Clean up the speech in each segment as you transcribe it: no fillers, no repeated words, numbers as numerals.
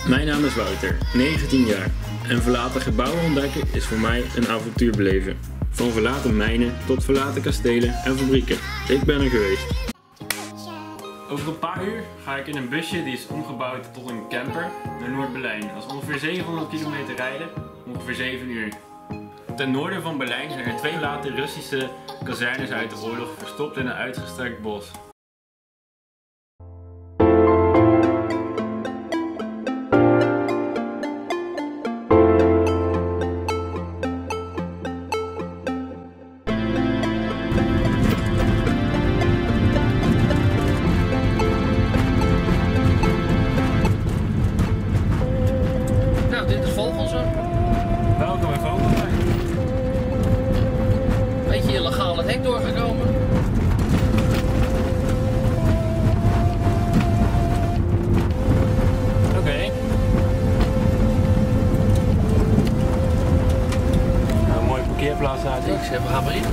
Mijn naam is Wouter, 19 jaar. En verlaten gebouwen ontdekken is voor mij een avontuur beleven. Van verlaten mijnen tot verlaten kastelen en fabrieken. Ik ben er geweest. Over een paar uur ga ik in een busje die is omgebouwd tot een camper naar Noord-Berlijn. Dat is ongeveer 700 kilometer rijden, ongeveer 7 uur. Ten noorden van Berlijn zijn er 2 late Russische kazernes uit de oorlog verstopt in een uitgestrekt bos. Nou, dit is Vogelsen. Welkom in Vogelwijk. Beetje illegaal het hek doorgekomen. Oké. Nou, een mooie parkeerplaats uit. Ik zeg, we gaan maar in.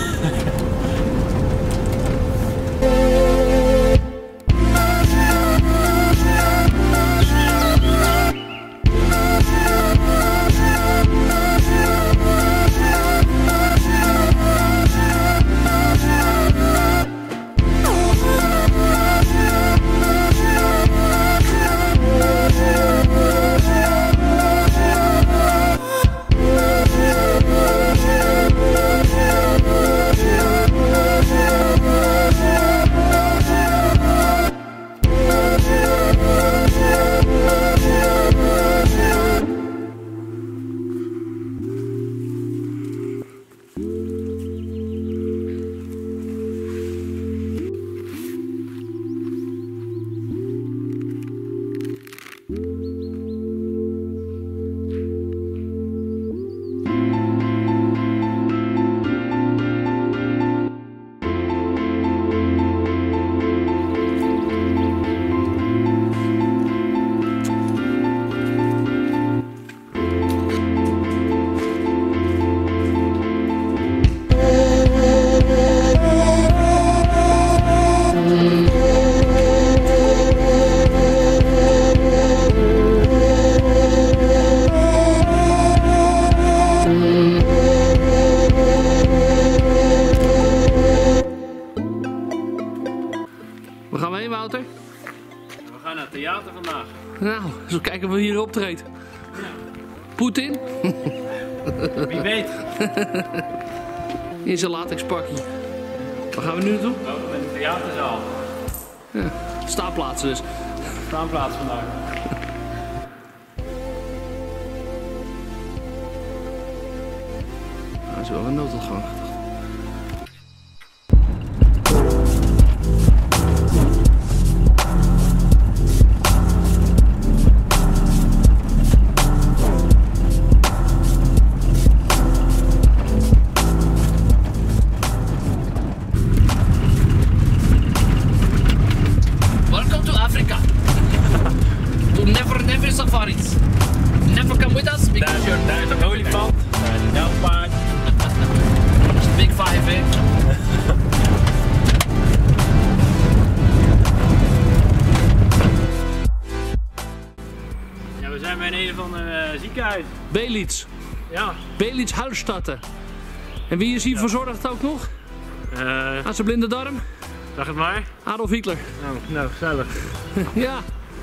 Waar gaan we heen, Wouter? We gaan naar het theater vandaag. Nou, eens kijken of we hier optreedt. Poetin? Wie weet. In zijn latex pakje. Waar gaan we nu naartoe? Oh, in de theaterzaal. Ja, staanplaatsen dus. Staanplaats vandaag. Dat is wel een nooduitgang. Welcome to Africa. To never safaris. Never come with us because Daar is een olifant. Daar is een nijlpaard. it's a big five, hè? Ja, we zijn bij een van de ziekenhuis. Belitz. Ja. Belitz Hallstatte. En wie is hier verzorgd ook nog? Aan zijn blinde darm? Zeg het maar. Adolf Hitler. Nou, gezellig. Ja.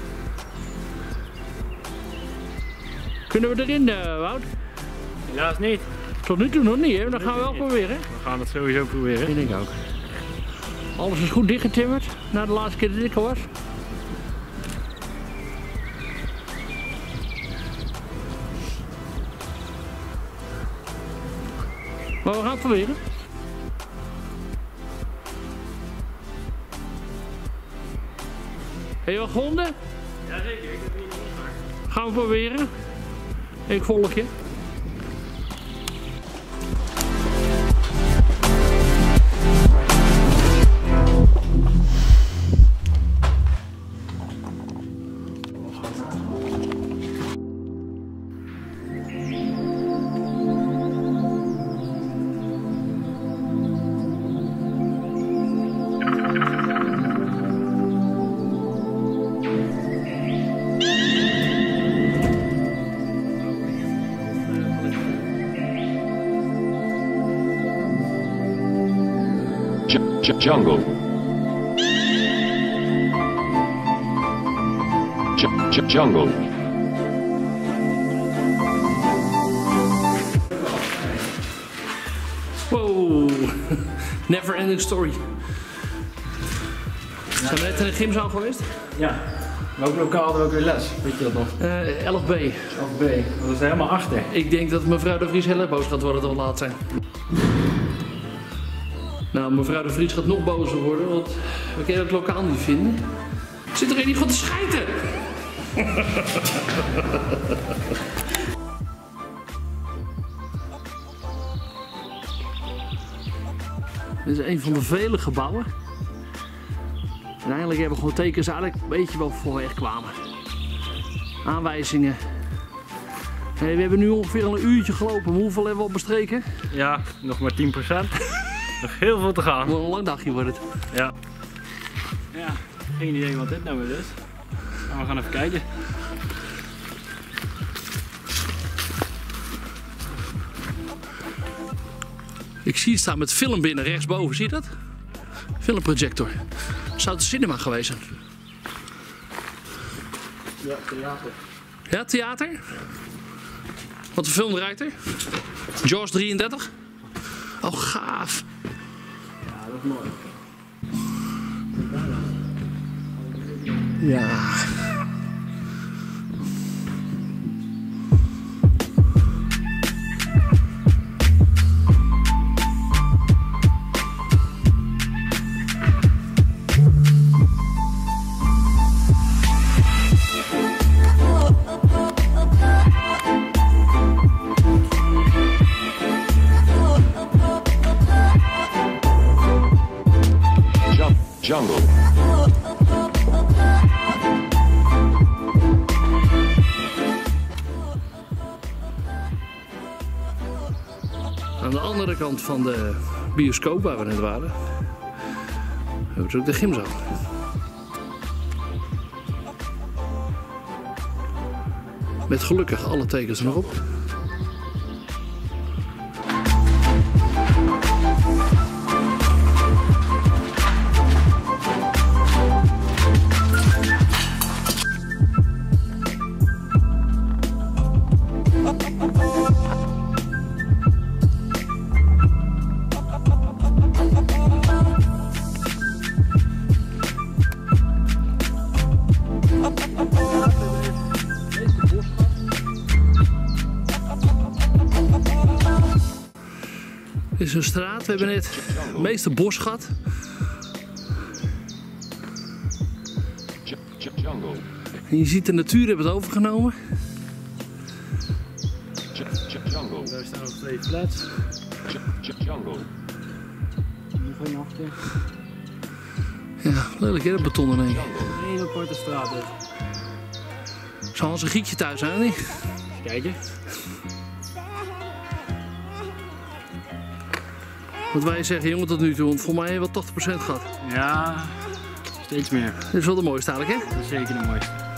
Kunnen we erin, Wout? Helaas niet. Tot nu toe nog niet, hè? Dat gaan we wel proberen. We gaan het sowieso proberen. Ik denk ook. Alles is goed dichtgetimmerd, na de laatste keer dat ik er was. Maar we gaan het proberen. Heb je wel gevonden? Jazeker, ik heb hier niet gemaakt. Gaan we proberen. Ik volg je. Jungle. Jungle. Wow, never ending story. Zijn we net in de gymzaal geweest? Ja. Welk lokaal hadden we ook weer les? Weet je dat nog? 11B. 11B. Dat is er helemaal achter. Ik denk dat mevrouw de Vries heel erg boos gaat worden dat we laat zijn. Nou, mevrouw de Vries gaat nog bozer worden, want we kunnen het lokaal niet vinden. Zit er een die gaat te schijten? Dit is een van de vele gebouwen. En eigenlijk hebben we gewoon tekens eigenlijk een beetje wel voorweg kwamen. Aanwijzingen. Hey, we hebben nu ongeveer al een uurtje gelopen. Hoeveel hebben we al bestreken? Ja, nog maar 10%. Nog heel veel te gaan. Wat een lang dagje wordt het. Ja. Ja, geen idee wat dit nou weer is. Maar we gaan even kijken. Ik zie het staan met film binnen rechtsboven, zie je dat? Filmprojector. Zou het cinema geweest zijn? Ja, theater. Ja, theater? Wat voor film draait er? Jaws 33? Oh, gaaf. Ja, dat is mooi. Ja. Jungle. Aan de andere kant van de bioscoop waar we net waren, hebben we ook de gymzaal. Met gelukkig alle tekens erop. Dit is een straat, we hebben net het meeste bos gehad. Jungle. En je ziet de natuur hebben het overgenomen. Jungle. Daar staan nog 2 flats. Jungle. Nog een achter. Ja, lelijk hè, dat beton in één. Een aparte straat dus. Zal ons een gietje thuis zijn, niet? Even kijken. Wat wij zeggen, jongen, tot nu toe, want voor mij hebben we wel 80% gehad. Ja, steeds meer. Dit is wel de mooiste eigenlijk, hè? Dat is zeker de mooiste.